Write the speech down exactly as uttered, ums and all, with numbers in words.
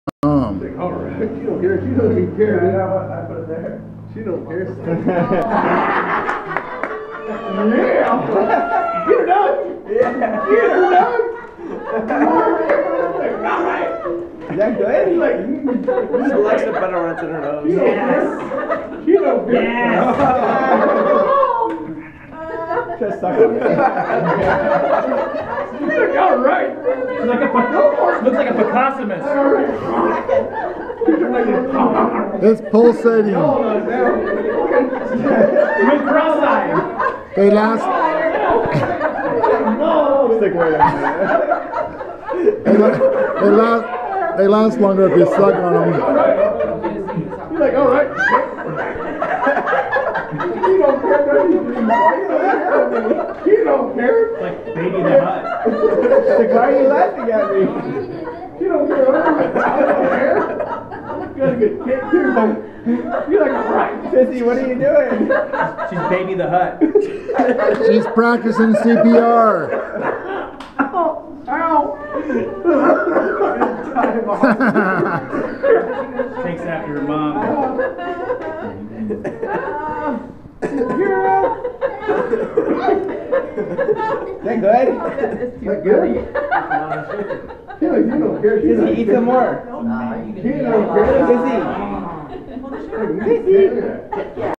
Like, all right. She don't care. She don't even care. Yeah, I put it there. She don't care. Yeah. Get her done. Yeah. Get her done. All right. Is that good? Like, She likes the butter runs in her nose. she don't care. She don't care. Yes. Just suck on it. Look, all right. It's like a looks like a Picasso miss. All right. It's pulsating. You went cross-eyed. They last. Stick away. They, la they last. They last longer if you suck on them. You're like, all right. You don't care. You don't care. It's like Baby the Hut. Like, why are you laughing at me? You don't care. I don't care. You got a good kick too. You're like, all right. Sissy, what are you doing? She's Baby the Hut. She's practicing C P R. Takes after her mom. Is that good? That good? You're like, you don't care. She Sissy, eat some more. don't care. Sissy. Sissy.